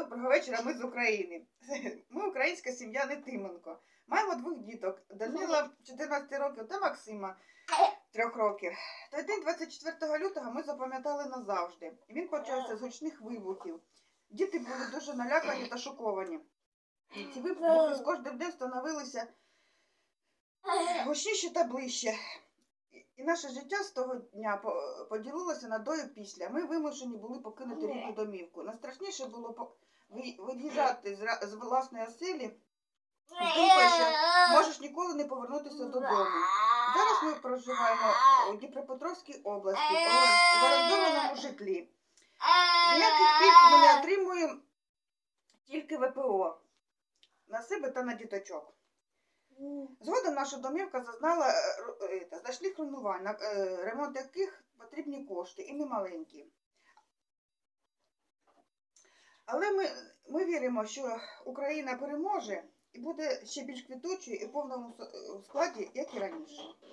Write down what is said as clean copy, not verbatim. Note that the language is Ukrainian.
доброго вечора, ми з України. Ми українська сім'я Нетименко. Маємо двох діток. Данила 14 років та Максима 3 років. Той день 24 лютого ми запам'ятали назавжди. Він почався з гучних вибухів. Діти були дуже налякані та шоковані. Ці вибухи з кожним днем становилися гучніші та ближче. І наше життя з того дня поділилося на до і після. Ми вимушені були покинути рідну домівку. Найстрашніше було виїжджати з власної оселі з думкою, що можеш ніколи не повернутися додому. Зараз ми проживаємо у Дніпропетровській області, в орендованому житлі. Ніяких пільг ми не отримуємо, тільки ВПО. На себе та на діточок. Згодом наша домівка зазнала значних руйнувань, на ремонт яких потрібні кошти і немаленькі. Але ми віримо, що Україна переможе і буде ще більш квітучою і в повному складі, як і раніше.